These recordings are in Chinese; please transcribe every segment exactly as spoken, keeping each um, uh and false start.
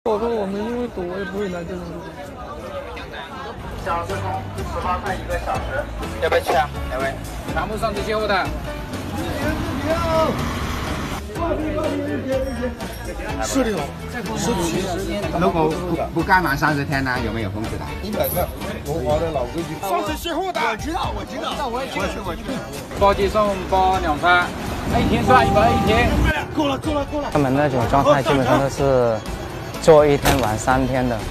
我说我们因为堵，我也不会来这种地方。 小时工十八块一个小时，要不要去啊？两位，全部上这些货的。 是的，是的。 如果不不干满三十天呢，有没有工资的？ 一百块，中华的老规矩。上次卸货的，我知道，我知道。那我也去，我去，我去。 包鸡送包两餐，一天算一百一天。 够了，够了，够了。 他们那种状态基本上都是做一天玩三天的。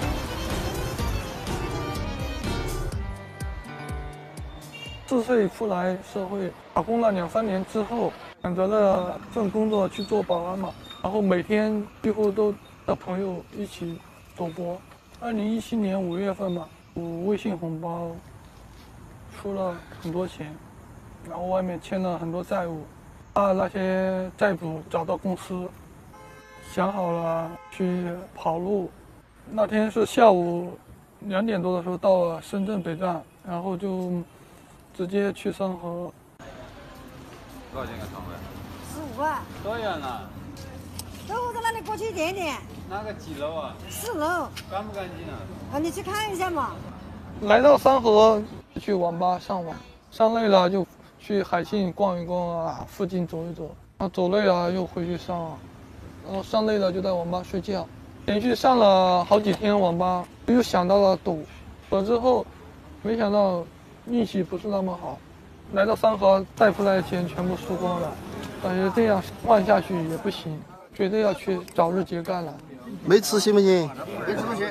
四岁出来社会打工了两三年之后，选择了份工作去做保安嘛，然后每天几乎都和朋友一起赌博。二零一七年五月份嘛，我微信红包出了很多钱，然后外面欠了很多债务，怕那些债主找到公司，想好了去跑路。那天是下午两点多的时候到了深圳北站，然后就直接去三河。 多少钱个床位？ 十五万。 多远了？ 走我在那里过去一点点。 那个几楼啊？ 四楼。 干不干净啊？ 啊，你去看一下嘛。 来到三河，去网吧上网，上累了就去海信逛一逛啊，附近走一走。然后走累了又回去上网，然后上累了就在网吧睡觉。连续上了好几天网吧，又想到了赌，赌了之后，没想到运气不是那么好，来到三河贷出来的钱全部输光了，感觉这样换下去也不行，绝对要去早日结干了。 没吃行不行？ 没吃不行。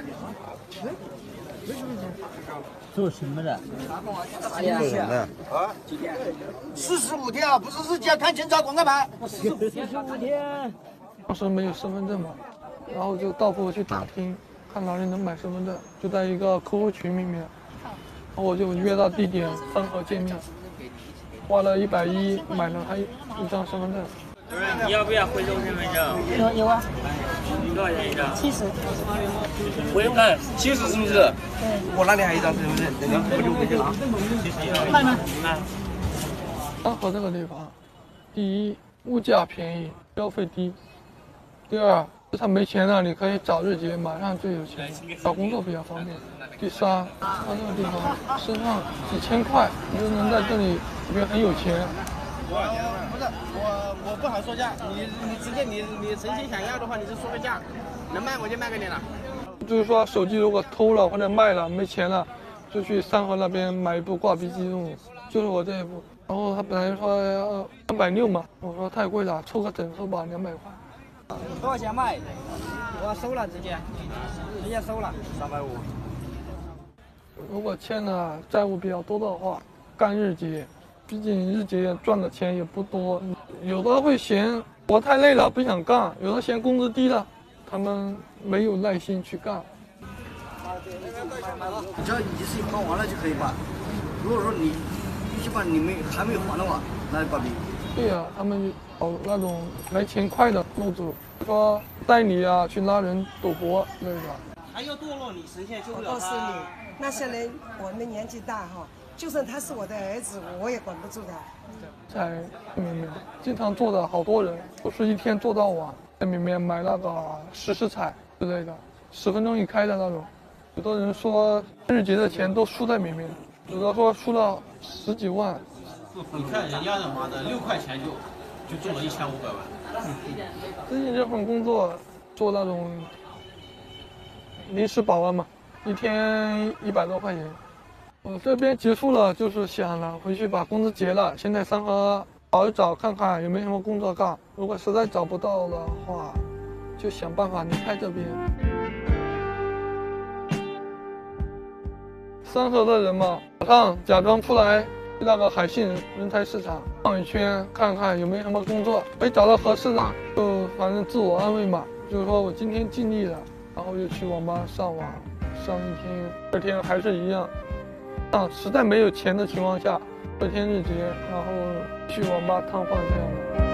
做什么的？ 做人的。 啊？几天？四十五天啊，不是是叫看检查广告牌。 四十五天。 当时没有身份证嘛，然后就到处去打听，看哪里能买身份证，就在一个 Q Q 群里面，然后我就约到地点三河见面，花了一百一买了他一张身份证。 你要不要回收身份证？ 有有啊。 多少钱一张？ 七十。 回看七十是不是？ 对。 我那里还有一张身份证，等下我就回去拿。 卖吗？ 卖。 三河这个地方，第一物价便宜，消费低；第二，他没钱了，你可以早日结，马上就有钱，找工作比较方便；第三，他这个地方身上几千块，你就能在这里里面很有钱。 我不是我，我不好说价，你你直接你你诚心想要的话，你就说个价，能卖我就卖给你了。 就是说手机如果偷了或者卖了没钱了，就去三河那边买一部挂壁机用，就是我这一部。然后他本来说要三百六嘛，我说太贵了，凑个整数吧，两百块。 多少钱卖？我收了直接，直接收了三百五。 如果欠了债务比较多的话，干日结。毕竟日结赚的钱也不多，有的会嫌活太累了不想干，有的嫌工资低了，他们没有耐心去干。 只要一次性还完了就可以办。如果说你一期半你没还没有还的话，那就关闭。 对呀、啊，他们找那种来钱快的路子，说带你啊去拉人赌博之类的。 还要堕落你神仙救不了我告诉你，那些人我们年纪大哈。就算他是我的儿子，我也管不住他。 在里面经常做的好多人，不是一天做到晚，在里面买那个十十彩之类的，十分钟一开的那种。有的人说日结的钱都输在里面，有的说输了十几万。 你看人家的妈的，六块钱就就中了一千五百万。 最近这份工作做那种临时保安嘛，一天一百多块钱。我这边结束了，就是想了回去把工资结了，先在三河找一找看看有没有什么工作干。如果实在找不到的话，就想办法离开这边。三河的人嘛，早上假装出来去那个海信人才市场逛一圈，看看有没有什么工作，没找到合适的，就反正自我安慰嘛，就是说我今天尽力了，然后就去网吧上网，上一天，第二天还是一样。啊，实在没有钱的情况下，隔天日结，然后去网吧瘫痪这样的。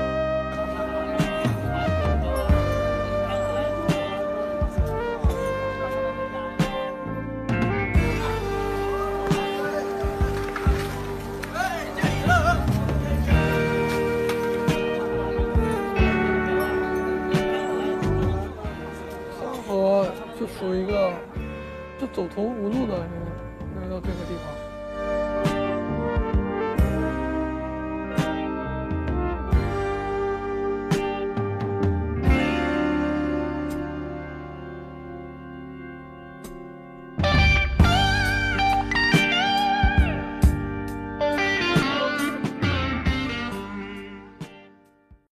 三河就属于一个就走投无路的那个那个这个地方。